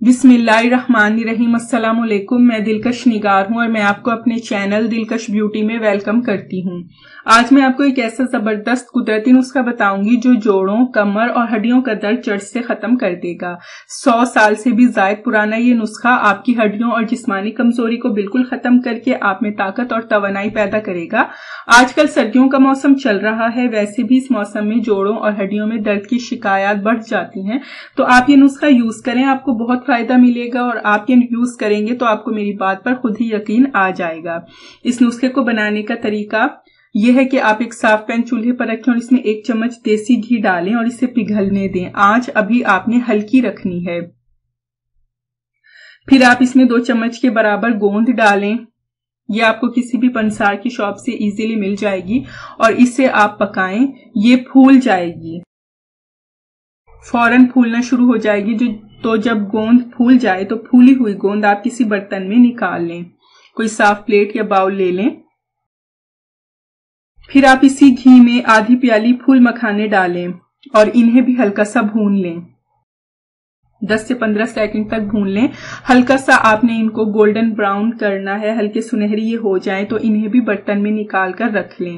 बिस्मिल्लाहिर्रहमानिर्रहीम। अस्सलाम वालेकुम। मैं दिलकश निगार हूँ और मैं आपको अपने चैनल दिलकश ब्यूटी में वेलकम करती हूँ। आज मैं आपको एक ऐसा जबरदस्त कुदरती नुस्खा बताऊंगी जो जोड़ों, कमर और हड्डियों का दर्द जड़ से खत्म कर देगा। 100 साल से भी ज्यादा पुराना ये नुस्खा आपकी हड्डियों और जिस्मानी कमजोरी को बिल्कुल खत्म करके आप में ताकत और तवानाई पैदा करेगा। आजकल सर्दियों का मौसम चल रहा है, वैसे भी इस मौसम में जोड़ों और हड्डियों में दर्द की शिकायत बढ़ जाती हैं, तो आप ये नुस्खा यूज करें, आपको बहुत फायदा मिलेगा और आप ये यूज करेंगे तो आपको मेरी बात पर खुद ही यकीन आ जाएगा। इस नुस्खे को बनाने का तरीका यह है कि आप एक साफ पैन चूल्हे पर रखें और इसमें 1 चम्मच देसी घी डालें और इसे पिघलने दें। आंच अभी आपने हल्की रखनी है। फिर आप इसमें 2 चम्मच के बराबर गोंद डालें। ये आपको किसी भी पंसार की शॉप से इजीली मिल जाएगी और इसे आप पकाएं। ये फूल जाएगी, फौरन फूलना शुरू हो जाएगी। तो जब गोंद फूल जाए तो फूली हुई गोंद आप किसी बर्तन में निकाल लें। कोई साफ प्लेट या बाउल ले लें। फिर आप इसी घी में आधी प्याली फूल मखाने डालें और इन्हें भी हल्का सा भून लें। 10 से 15 सेकंड तक भून लें। हल्का सा आपने इनको गोल्डन ब्राउन करना है, हल्के सुनहरी ये हो जाए तो इन्हें भी बर्तन में निकाल कर रख लें।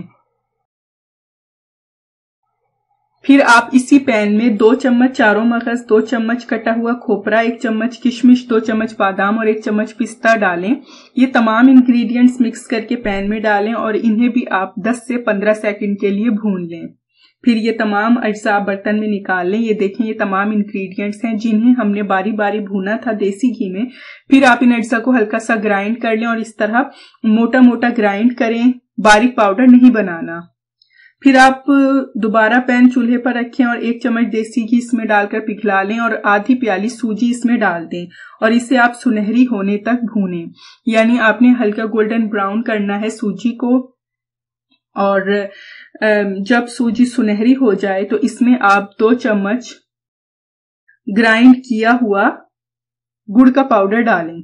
फिर आप इसी पैन में 2 चम्मच चारों मगज, 2 चम्मच कटा हुआ खोपरा, 1 चम्मच किशमिश, 2 चम्मच बादाम और 1 चम्मच पिस्ता डालें। ये तमाम इंग्रेडिएंट्स मिक्स करके पैन में डालें और इन्हें भी आप 10 से 15 सेकंड के लिए भून लें। फिर ये तमाम अज्जा बर्तन में निकाल लें। ये देखें, ये तमाम इंग्रेडिएंट्स हैं जिन्हें हमने बारी बारी भूना था देसी घी में। फिर आप इन अज्जा को हल्का सा ग्राइंड कर लें और इस तरह मोटा मोटा ग्राइंड करें, बारीक पाउडर नहीं बनाना। फिर आप दोबारा पैन चूल्हे पर रखें और 1 चम्मच देसी घी इसमें डालकर पिघला लें और आधी प्याली सूजी इसमें डाल दें और इसे आप सुनहरी होने तक भूनें। यानी आपने हल्का गोल्डन ब्राउन करना है सूजी को। और जब सूजी सुनहरी हो जाए तो इसमें आप 2 चम्मच ग्राइंड किया हुआ गुड़ का पाउडर डालें।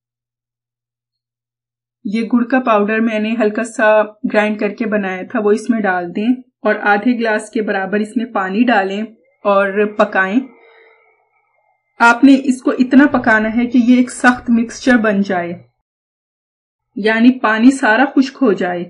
ये गुड़ का पाउडर मैंने हल्का सा ग्राइंड करके बनाया था, वो इसमें डाल दें और आधे ग्लास के बराबर इसमें पानी डालें और पकाएं। आपने इसको इतना पकाना है कि ये एक सख्त मिक्सचर बन जाए, यानी पानी सारा खुश्क हो जाए।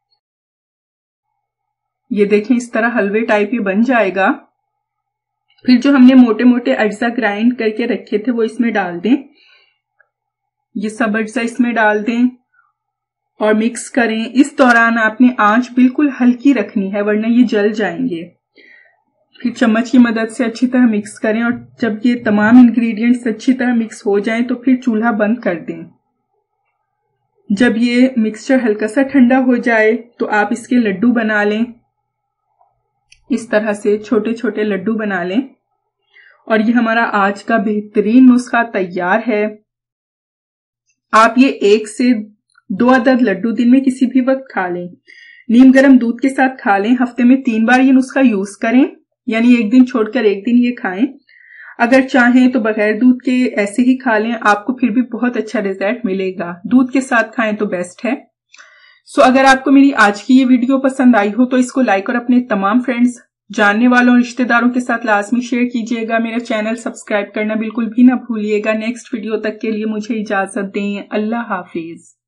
ये देखें, इस तरह हलवे टाइप ये बन जाएगा। फिर जो हमने मोटे मोटे अज्जा ग्राइंड करके रखे थे वो इसमें डाल दें। ये सब अज्जा इसमें डाल दें और मिक्स करें। इस दौरान आपने आंच बिल्कुल हल्की रखनी है वरना ये जल जाएंगे। फिर चम्मच की मदद से अच्छी तरह मिक्स करें और जब ये तमाम इंग्रेडिएंट्स अच्छी तरह मिक्स हो जाएं तो फिर चूल्हा बंद कर दें। जब ये मिक्सचर हल्का सा ठंडा हो जाए तो आप इसके लड्डू बना लें। इस तरह से छोटे छोटे लड्डू बना लें और ये हमारा आज का बेहतरीन नुस्खा तैयार है। आप ये 1 से 2 अदद लड्डू दिन में किसी भी वक्त खा लें। नीम गर्म दूध के साथ खा लें। हफ्ते में 3 बार ये नुस्खा यूज करें, यानी एक दिन छोड़कर एक दिन ये खाएं। अगर चाहें तो बगैर दूध के ऐसे ही खा लें, आपको फिर भी बहुत अच्छा रिजल्ट मिलेगा। दूध के साथ खाएं तो बेस्ट है। सो अगर आपको मेरी आज की ये वीडियो पसंद आई हो तो इसको लाइक और अपने तमाम फ्रेंड्स, जानने वालों और रिश्तेदारों के साथ लाजमी शेयर कीजिएगा। मेरा चैनल सब्सक्राइब करना बिल्कुल भी ना भूलिएगा। नेक्स्ट वीडियो तक के लिए मुझे इजाजत दें। अल्लाह हाफिज।